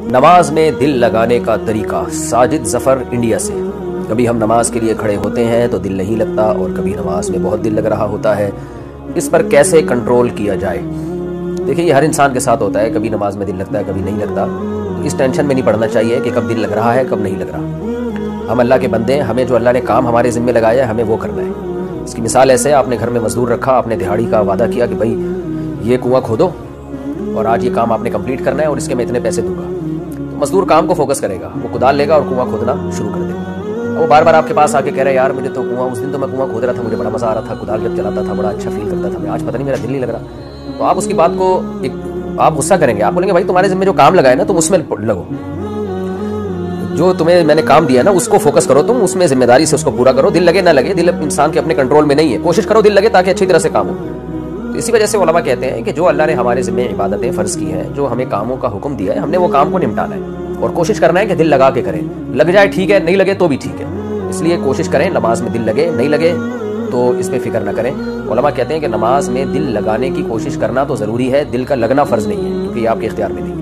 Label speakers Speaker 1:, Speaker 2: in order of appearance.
Speaker 1: نماز میں دل لگانے کا طریقہ، ساجد ظفر انڈیا سے۔ کبھی ہم نماز کے لیے کھڑے ہوتے ہیں تو دل نہیں لگتا، اور کبھی نماز میں بہت دل لگ رہا ہوتا ہے، اس پر کیسے کنٹرول کیا جائے؟ دیکھیں، یہ ہر انسان کے ساتھ ہوتا ہے، کبھی نماز میں دل لگتا ہے، کبھی نہیں لگتا۔ تو اس ٹینشن میں نہیں پڑنا چاہیے کہ کب دل لگ رہا ہے کب نہیں لگ رہا۔ ہم اللہ کے بندے ہیں، ہمیں جو اللہ نے کام ہمارے ذمہ لگایا ہے ہمیں وہ کرنا ہے۔ اس کی مثال ایسے ہے، آپ نے گھر میں مزدور رکھا، آپ نے دہاڑی کا وعدہ کیا کہ بھائی یہ کنواں کھودو اور آج یہ کام آپ نے کمپلیٹ کرنا ہے اور اس کے میں اتنے پیسے دوں گا۔ تو مزدور کام کو فوکس کرے گا، وہ کدال لے گا اور کنواں کھودنا شروع کر دے گا۔ وہ بار بار آپ کے پاس آ کے کہہ رہا ہے یار مجھے تو کنواں، اس دن تو میں کنواں کھود رہا تھا، مجھے بڑا مزہ آ رہا تھا، کدال جب چلاتا تھا بڑا اچھا فیل کرتا تھا میں، آج پتہ نہیں میرا دل نہیں لگ رہا۔ تو آپ اس کی بات کو آپ غصہ کریں گے، آپ بولیں گے بھائی تمہارے ذمہ جو کام لگا ہے نا تم اس میں لگو، جو تمہیں میں نے کام دیا ہے نا اس کو فوکس کرو، تم اس میں ذمہ داری سے اس کو پورا کرو۔ دل لگے نہ لگے، دل انسان کے اپنے کنٹرول میں نہیں ہے، کوشش کرو دل لگے تاکہ اچھی طرح سے کام ہو۔ تو اسی وجہ سے علماء کہتے ہیں کہ جو اللہ نے ہمارے ذمہ عبادتیں فرض کی ہیں، جو ہمیں کاموں کا حکم دیا ہے، ہم نے وہ کام کو نمٹانا ہے اور کوشش کرنا ہے کہ دل لگا کے کریں۔ لگ جائے ٹھیک ہے، نہیں لگے تو بھی ٹھیک ہے، اس لیے کوشش کریں نماز میں دل لگے، نہیں لگے تو اس پہ فکر نہ کریں۔ علماء کہتے ہیں کہ نماز میں دل لگانے کی کوشش کرنا تو ضروری ہے، دل کا لگنا فرض نہیں ہے، کیونکہ یہ آپ کے اختیار میں نہیں ہے۔